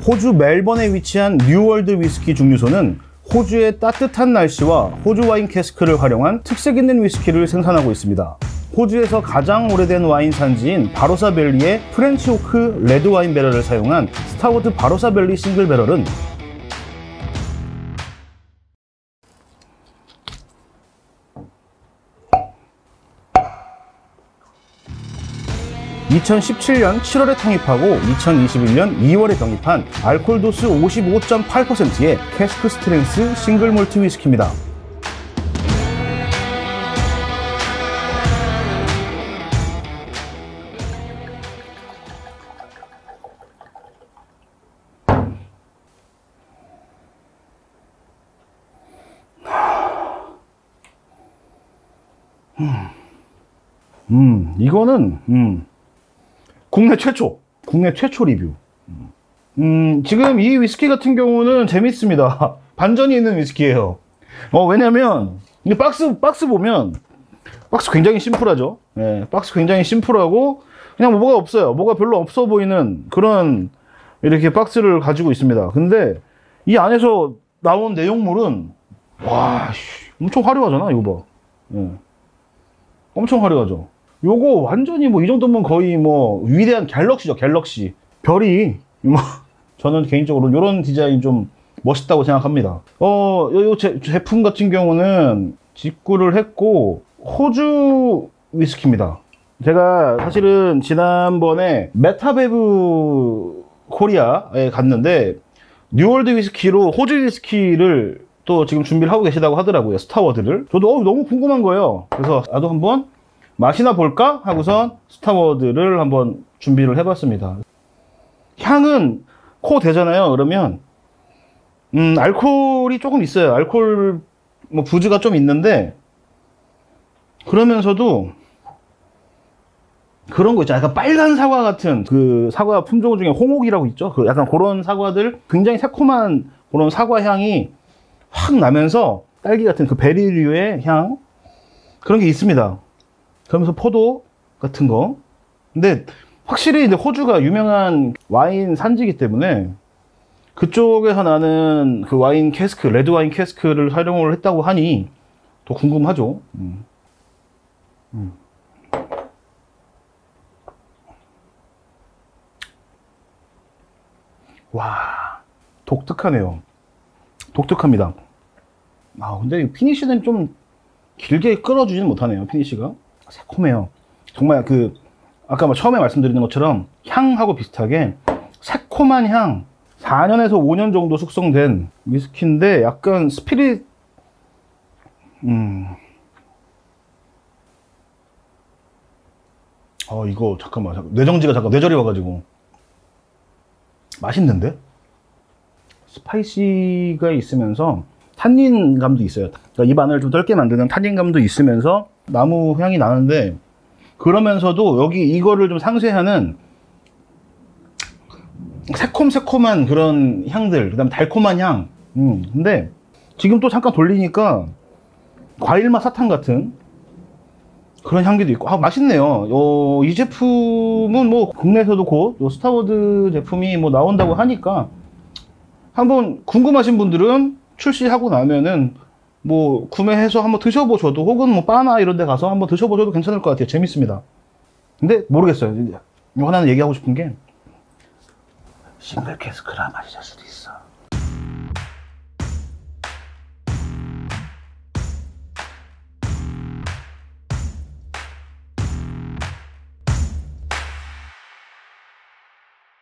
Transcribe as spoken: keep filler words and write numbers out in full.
호주 멜번에 위치한 뉴월드 위스키 증류소는 호주의 따뜻한 날씨와 호주 와인 캐스크를 활용한 특색 있는 위스키를 생산하고 있습니다. 호주에서 가장 오래된 와인 산지인 바로사밸리의 프렌치 오크 레드 와인 배럴을 사용한 스타워드 바로사밸리 싱글 배럴은 이천십칠 년 칠월에 창립하고 이천이십일 년 이월에 병입한 알코올 도수 오십오 점 팔 퍼센트의 캐스크 스트렝스 싱글 몰트 위스키입니다. 음, 음 이거는 음. 국내 최초, 국내 최초 리뷰. 음, 지금 이 위스키 같은 경우는 재밌습니다. 반전이 있는 위스키예요. 어, 왜냐면, 이 박스, 박스 보면, 박스 굉장히 심플하죠. 예, 박스 굉장히 심플하고, 그냥 뭐가 없어요. 뭐가 별로 없어 보이는 그런, 이렇게 박스를 가지고 있습니다. 근데, 이 안에서 나온 내용물은, 와, 엄청 화려하잖아, 이거 봐. 예. 엄청 화려하죠. 요거 완전히 뭐 이 정도면 거의 뭐 위대한 갤럭시죠, 갤럭시. 별이 뭐 저는 개인적으로 요런 디자인 좀 멋있다고 생각합니다. 어, 요, 요 제, 제품 같은 경우는 직구를 했고 호주 위스키입니다. 제가 사실은 지난번에 메타베브 코리아에 갔는데 뉴월드 위스키로 호주 위스키를 또 지금 준비를 하고 계시다고 하더라고요, 스타워드를. 저도 어, 너무 궁금한 거예요. 그래서 나도 한번 마시나 볼까? 하고선 스타워드를 한번 준비를 해봤습니다. 향은 코 대잖아요. 그러면 음, 알코올이 조금 있어요. 알코올 뭐 부즈가 좀 있는데 그러면서도 그런 거 있잖아요. 약간 빨간 사과 같은 그 사과 품종 중에 홍옥이라고 있죠. 그 약간 그런 사과들 굉장히 새콤한 그런 사과 향이 확 나면서 딸기 같은 그 베리류의 향 그런 게 있습니다. 그러면서 포도 같은 거. 근데 확실히 이제 호주가 유명한 와인 산지이기 때문에 그쪽에서 나는 그 와인 캐스크, 레드 와인 캐스크를 활용을 했다고 하니 더 궁금하죠. 음. 음. 와, 독특하네요. 독특합니다. 아, 근데 피니쉬는 좀 길게 끌어주지는 못하네요, 피니쉬가. 새콤해요. 정말 그 아까 처음에 말씀드린 것처럼 향하고 비슷하게 새콤한 향, 사 년에서 오 년 정도 숙성된 위스키인데 약간 스피릿 음. 어, 이거 잠깐만, 뇌정지가 잠깐 뇌절이 와가지고 맛있는데? 스파이시가 있으면서 탄닌감도 있어요. 그러니까 입안을 좀 떫게 만드는 탄닌감도 있으면서 나무 향이 나는데 그러면서도 여기 이거를 좀 상쇄하는 새콤새콤한 그런 향들, 그 다음에 달콤한 향. 음, 근데 지금 또 잠깐 돌리니까 과일맛 사탕 같은 그런 향기도 있고, 아, 맛있네요. 어, 이 제품은 뭐 국내에서도 곧 스타워드 제품이 뭐 나온다고 하니까 한번 궁금하신 분들은 출시하고 나면은 뭐 구매해서 한번 드셔보셔도, 혹은 뭐 바나 이런 데 가서 한번 드셔보셔도 괜찮을 것 같아요. 재밌습니다. 근데 모르겠어요. 이거 하나는 얘기하고 싶은 게 싱글 캐스크라 마실 수도 있어.